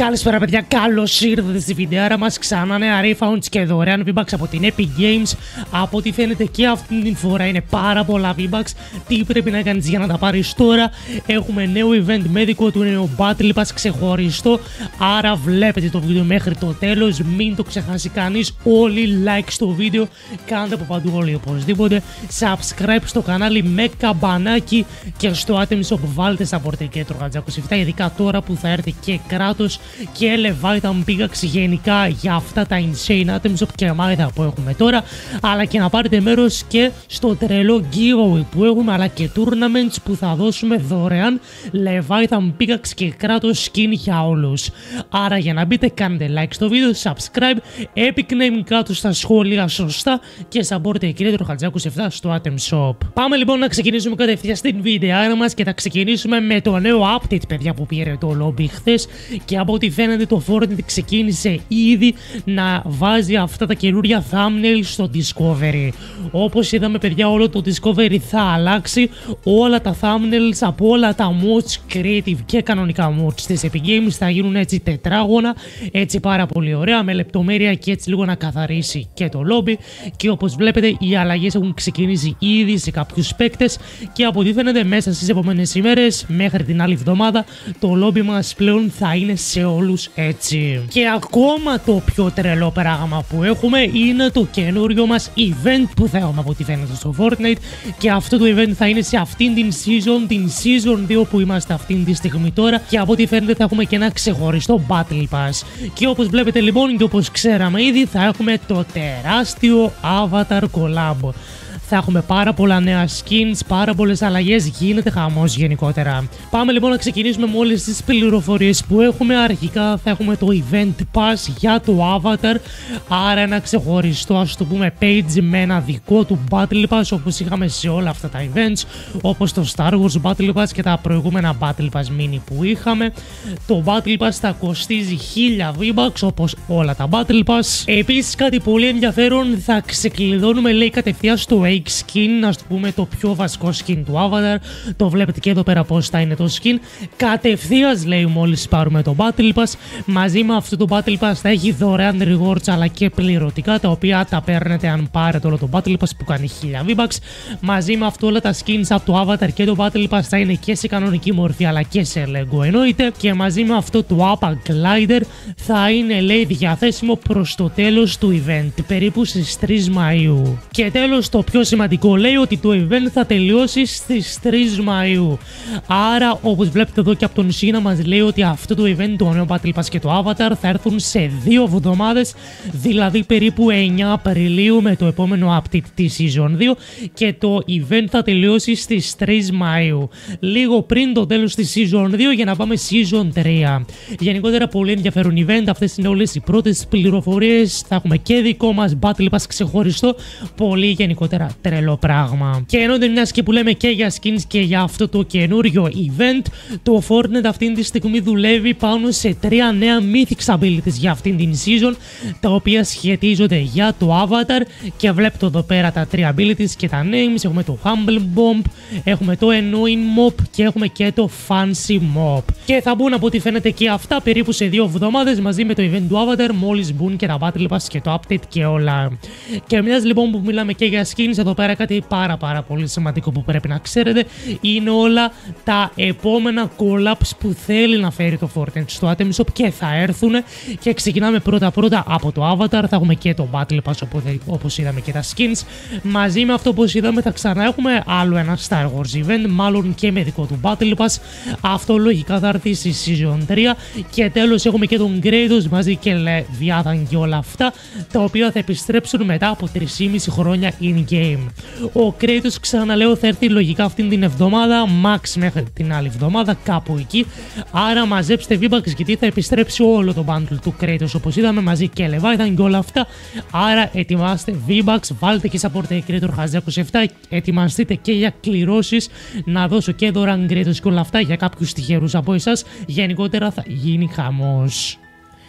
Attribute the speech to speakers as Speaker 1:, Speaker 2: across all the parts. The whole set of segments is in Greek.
Speaker 1: Καλησπέρα παιδιά, καλώς ήρθατε στη βιντεάρα μας. Ξανά νέα refunds και δωρεάν V-Bucks από την Epic Games. Από ό,τι φαίνεται και αυτή την φορά είναι πάρα πολλά V-Bucks. Τι πρέπει να κάνεις για να τα πάρεις τώρα? Έχουμε νέο event με δικό του νέο Battle Pass ξεχωριστό. Άρα βλέπετε το βίντεο μέχρι το τέλος, μην το ξεχάσει κανείς. Όλοι like στο βίντεο, κάντε από παντού όλοι οπωσδήποτε. Subscribe στο κανάλι με καμπανάκι και στο Item Shop βάλτε support και το Χατζάκος 7, ειδικά τώρα που θα έρθει και κράτος και Leviathan Pickaxe γενικά για αυτά τα insane Item Shop και μάλιστα που έχουμε τώρα, αλλά και να πάρετε μέρος και στο τρελό giveaway που έχουμε, αλλά και tournaments που θα δώσουμε δωρεάν Leviathan Pickaxe και κράτος skin για όλους. Άρα για να μπείτε κάντε like στο βίντεο, subscribe, epic name κάτω στα σχόλια σωστά και support και το Χατζάκος 7 στο Item Shop. Πάμε λοιπόν να ξεκινήσουμε κατευθείαν στην βιντεάρα μας και θα ξεκινήσουμε με το νέο update παιδιά που πήρε το lobby χθες. Και από ό,τι φαίνεται το Fortnite ξεκίνησε ήδη να βάζει αυτά τα καινούρια thumbnails στο Discovery. Όπως είδαμε παιδιά, όλο το Discovery θα αλλάξει. Όλα τα thumbnails από όλα τα mods, creative και κανονικά mods της Epic Games θα γίνουν έτσι τετράγωνα, έτσι πάρα πολύ ωραία, με λεπτομέρεια και έτσι λίγο να καθαρίσει και το lobby. Και όπως βλέπετε οι αλλαγές έχουν ξεκινήσει ήδη σε κάποιους παίκτες και από ό,τι φαίνεται μέσα στις επόμενες ημέρες μέχρι την άλλη εβδομάδα το lobby μας πλέον θα είναι σε όλους έτσι. Και ακόμα το πιο τρελό πράγμα που έχουμε είναι το καινούριο μας event που θα έχουμε από ό,τι φαίνεται στο Fortnite, και αυτό το event θα είναι σε αυτήν την season, την season 2 που είμαστε αυτήν τη στιγμή τώρα, και από ό,τι φαίνεται θα έχουμε και ένα ξεχωριστό Battle Pass. Και όπως βλέπετε λοιπόν και όπως ξέραμε ήδη, θα έχουμε το τεράστιο Avatar Collab. Θα έχουμε πάρα πολλά νέα skins, πάρα πολλές αλλαγές, γίνεται χαμός γενικότερα. Πάμε λοιπόν να ξεκινήσουμε με όλες τις πληροφορίες που έχουμε. Αρχικά θα έχουμε το Event Pass για το Avatar, άρα ένα ξεχωριστό, ας το πούμε, page με ένα δικό του Battle Pass, όπως είχαμε σε όλα αυτά τα events, όπως το Star Wars Battle Pass και τα προηγούμενα Battle Pass mini που είχαμε. Το Battle Pass θα κοστίζει 1000 V-Bucks όπως όλα τα Battle Pass. Επίσης κάτι πολύ ενδιαφέρον, θα ξεκλειδώνουμε λέει κατευθείαν στο skin, να το πούμε το πιο βασικό skin του Avatar. Το βλέπετε και εδώ πέρα πως θα είναι το skin. Κατευθείαν λέει μόλις πάρουμε το Battle Pass. Μαζί με αυτό το Battle Pass θα έχει δωρεάν rewards αλλά και πληρωτικά, τα οποία τα παίρνετε αν πάρετε όλο το Battle Pass που κάνει 1000 V-Bucks. Μαζί με αυτό όλα τα skins από το Avatar και το Battle Pass θα είναι και σε κανονική μορφή αλλά και σε Lego εννοείται. Και μαζί με αυτό το Appa Glider θα είναι λέει διαθέσιμο προς το τέλος του event, περίπου στις 3 Μαΐου. Και τέλος το πιο σημαντικό, λέει ότι το event θα τελειώσει στις 3 Μαΐου. Άρα όπως βλέπετε εδώ και από τον Σίνα μας λέει ότι αυτό το event, το νέο Battle Pass και το Avatar θα έρθουν σε 2 εβδομάδες, δηλαδή περίπου 9 Απριλίου με το επόμενο update τη Season 2, και το event θα τελειώσει στις 3 Μαΐου, λίγο πριν το τέλος της Season 2 για να πάμε Season 3. Γενικότερα πολύ ενδιαφέρον event, αυτές είναι όλες οι πρώτες πληροφορίες. Θα έχουμε και δικό μας Battle Pass ξεχωριστό, πολύ γενικότερα τρελό πράγμα. Και ενώ μιας και που λέμε και για skins και για αυτό το καινούριο event, το Fortnite αυτήν τη στιγμή δουλεύει πάνω σε 3 νέα Mythics abilities για αυτήν την season, τα οποία σχετίζονται για το Avatar, και βλέπετε εδώ πέρα τα 3 abilities και τα names. Έχουμε το Humble Bomb, έχουμε το Annoying Mop και έχουμε και το Fancy Mop. Και θα μπουν από ό,τι φαίνεται και αυτά περίπου σε 2 εβδομάδες μαζί με το event του Avatar, μόλις μπουν και τα Battle Pass και το update και όλα. Και μιας λοιπόν που μιλάμε και για skins, εδώ πέρα κάτι πάρα πολύ σημαντικό που πρέπει να ξέρετε είναι όλα τα επόμενα collabs που θέλει να φέρει το Fortnite στο Item Shop και θα έρθουν. Και ξεκινάμε πρώτα από το Avatar. Θα έχουμε και το Battle Pass όπως είδαμε και τα skins. Μαζί με αυτό όπως είδαμε θα ξανά έχουμε άλλο ένα Star Wars event, μάλλον και με δικό του Battle Pass. Αυτό λογικά θα έρθει στη Season 3. Και τέλος έχουμε και τον Kratos μαζί και Leviathan και όλα αυτά, τα οποία θα επιστρέψουν μετά από 3,5 χρόνια in-game. Ο Kratos, ξαναλέω, θα έρθει λογικά αυτήν την εβδομάδα, max μέχρι την άλλη εβδομάδα, κάπου εκεί. Άρα μαζέψτε V-Bucks γιατί θα επιστρέψει όλο το bundle του Kratos όπως είδαμε, μαζί και Leviathan και όλα αυτά. Άρα ετοιμάστε V-Bucks, βάλτε και support Creator Χατζάκος 7, ετοιμαστείτε και για κληρώσεις, να δώσω και δωρεάν Kratos και όλα αυτά για κάποιους τυχερούς από εσάς. Γενικότερα θα γίνει χαμός.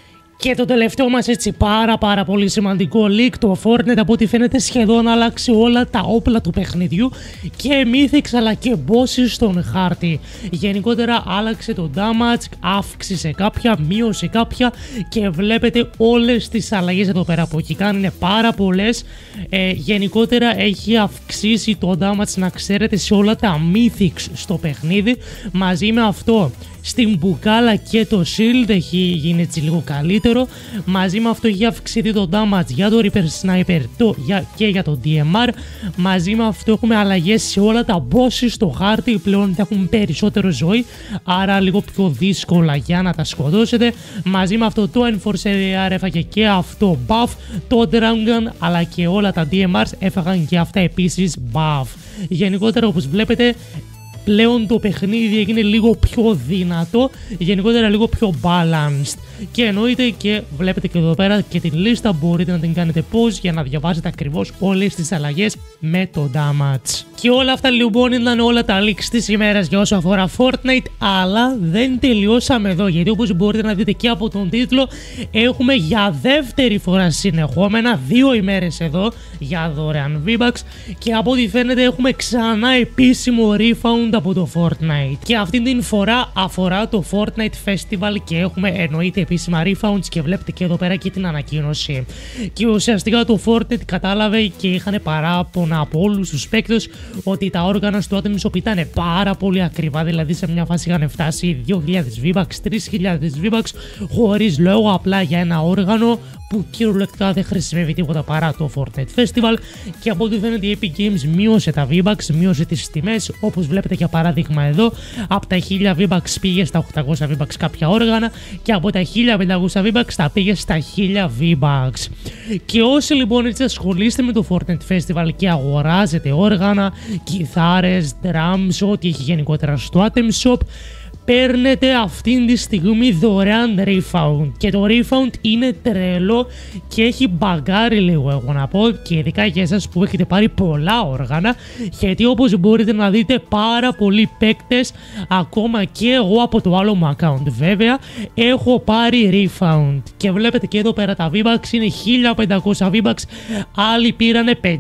Speaker 1: Και το τελευταίο μας έτσι πάρα πολύ σημαντικό leak, το Fortnite από ό,τι φαίνεται σχεδόν άλλαξε όλα τα όπλα του παιχνιδιού και mythics αλλά και bosses στον χάρτη. Γενικότερα άλλαξε το damage, αύξησε κάποια, μείωσε κάποια και βλέπετε όλες τις αλλαγές εδώ πέρα που έχει κάνει, είναι πάρα πολλές. Γενικότερα έχει αυξήσει το damage, να ξέρετε, σε όλα τα mythics στο παιχνίδι. Μαζί με αυτό στην μπουκάλα και το shield έχει γίνει έτσι λίγο καλύτερο. Μαζί με αυτό έχει αυξηθεί το damage για το Reaper Sniper και για το DMR. Μαζί με αυτό έχουμε αλλαγές σε όλα τα bosses στο χάρτη, πλέον θα έχουν περισσότερο ζωή, άρα λίγο πιο δύσκολα για να τα σκοτώσετε. Μαζί με αυτό το Enforcer έφαγε και αυτό buff, το Dragon Gun αλλά και όλα τα DMRs έφαγαν και αυτά επίσης buff. Γενικότερα, όπως βλέπετε, πλέον το παιχνίδι έγινε λίγο πιο δυνατό, γενικότερα λίγο πιο balanced. Και εννοείται και βλέπετε και εδώ πέρα και την λίστα, μπορείτε να την κάνετε pause για να διαβάσετε ακριβώς όλες τις αλλαγές με το damage. Και όλα αυτά λοιπόν ήταν όλα τα leaks της ημέρας για όσο αφορά Fortnite, αλλά δεν τελειώσαμε εδώ, γιατί όπως μπορείτε να δείτε και από τον τίτλο, έχουμε για δεύτερη φορά συνεχόμενα 2 ημέρες εδώ για δωρεάν V-Bucks και από ό,τι φαίνεται έχουμε ξανά επίσημο refund από το Fortnite. Και αυτή την φορά αφορά το Fortnite Festival και έχουμε εννοείται επίσημα refunds και βλέπετε και εδώ πέρα και την ανακοίνωση. Και ουσιαστικά το Fortnite κατάλαβε και είχαν παράπονα από όλους τους παίκτες ότι τα όργανα στο Atom Shop ήταν πάρα πολύ ακριβά, δηλαδή σε μια φάση είχαν φτάσει 2.000 V-Bucks, 3.000 V-Bucks χωρίς λόγο, απλά για ένα όργανο που κυριολεκτικά δεν χρησιμεύει τίποτα παρά το Fortnite Festival. Και από ό,τι φαίνεται η Epic Games μείωσε τα V-Bucks, μείωσε τις τιμές, όπως βλέπετε για παράδειγμα εδώ, από τα 1000 V-Bucks πήγε στα 800 V-Bucks κάποια όργανα και από τα 1500 V-Bucks τα πήγε στα 1000 V-Bucks. Και όσοι λοιπόν έτσι ασχολείστε με το Fortnite Festival και αγοράζετε όργανα, κιθάρες, drums, ό,τι έχει γενικότερα στο Atom Shop, παίρνετε αυτήν τη στιγμή δωρεάν refund και το refund είναι τρελό και έχει μπαγκάρει λίγο, εγώ να πω, και ειδικά για εσάς που έχετε πάρει πολλά όργανα, γιατί όπως μπορείτε να δείτε πάρα πολλοί παίκτες, ακόμα και εγώ από το άλλο μου account βέβαια, έχω πάρει refund και βλέπετε και εδώ πέρα τα V-Bucks είναι 1500 V-Bucks, άλλοι πήρανε 5.500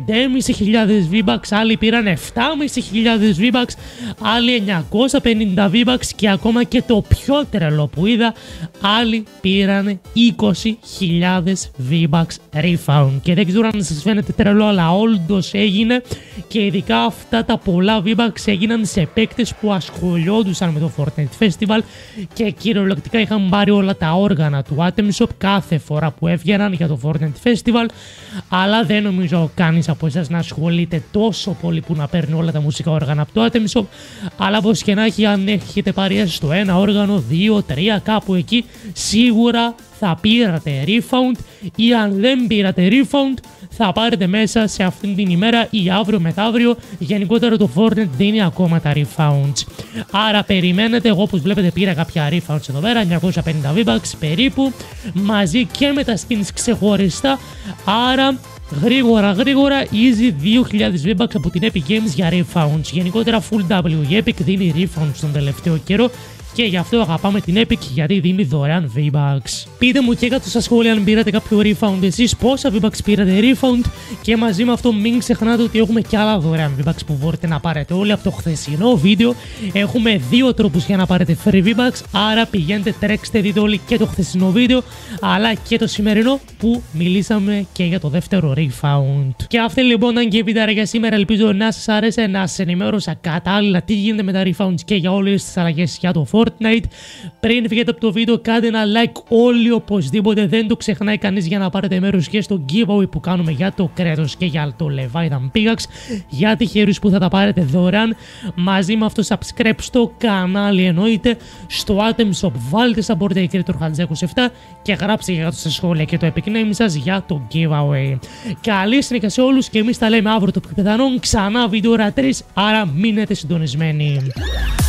Speaker 1: V-Bucks, άλλοι πήρανε 7.500 V-Bucks, άλλοι 950 V-Bucks και ακόμα και το πιο τρελό που είδα, άλλοι πήραν 20.000 V-Bucks refund. Και δεν ξέρω αν σας φαίνεται τρελό, αλλά όντως έγινε, και ειδικά αυτά τα πολλά V-Bucks έγιναν σε παίκτες που ασχολιόντουσαν με το Fortnite Festival και κυριολεκτικά είχαν πάρει όλα τα όργανα του Atom Shop κάθε φορά που έβγαιναν για το Fortnite Festival, αλλά δεν νομίζω κανείς από εσάς να ασχολείται τόσο πολύ που να παίρνει όλα τα μουσικά όργανα από το Atom Shop, αλλά πως και να έχει, αν έχετε πάρει στο ένα όργανο, 2-3 κάπου εκεί, σίγουρα θα πήρατε refund, ή αν δεν πήρατε refund θα πάρετε μέσα σε αυτήν την ημέρα ή αύριο μεθαύριο. Γενικότερα το Fortnite δίνει ακόμα τα refunds, άρα περιμένετε. Εγώ όπως βλέπετε πήρα κάποια refunds εδώ πέρα, 950 V-Bucks περίπου, μαζί και με τα skins ξεχωριστά, άρα γρήγορα easy 2.000 V-Bucks από την Epic Games για refunds. Γενικότερα full W, η Epic δίνει refunds τον τελευταίο καιρό και γι' αυτό αγαπάμε την Epic, γιατί δίνει δωρεάν V-Bucks. Πείτε μου και κάτω στα σχόλια αν πήρατε κάποιο refund εσείς, πόσα V-Bucks πήρατε refund, και μαζί με αυτό μην ξεχνάτε ότι έχουμε και άλλα δωρεάν V-Bucks που μπορείτε να πάρετε όλοι από το χθεσινό βίντεο. Έχουμε 2 τρόπους για να πάρετε free V-Bucks, άρα πηγαίνετε, τρέξτε, δείτε όλοι και το χθεσινό βίντεο αλλά και το σημερινό που μιλήσαμε και για το δεύτερο refund. Και αυτή λοιπόν ήταν και η βίντεο για σήμερα, ελπίζω να σας άρεσε, να σας ενημέρωσα κατάλληλα τι γίνεται με τα refunds και για όλες τις αλλαγές για το Fortnite. Πριν φύγετε από το βίντεο κάντε ένα like όλοι οπωσδήποτε, δεν το ξεχνάει κανείς, για να πάρετε μέρος και στο giveaway που κάνουμε για το κρέτος και για το Leviathan Pickaxe, για τυχερούς που θα τα πάρετε δωρεάν. Μαζί με αυτό subscribe στο κανάλι εννοείται, στο Atom Shop βάλτε στα πόρτα Creator Hardjack 27 και γράψτε για στα σχόλια και το epic name σας για το giveaway. Καλή συνέχεια σε όλους και εμείς τα λέμε αύριο το πιο πιθανόν ξανά βίντεο ώρα 3, άρα μείνετε συντονισμένοι.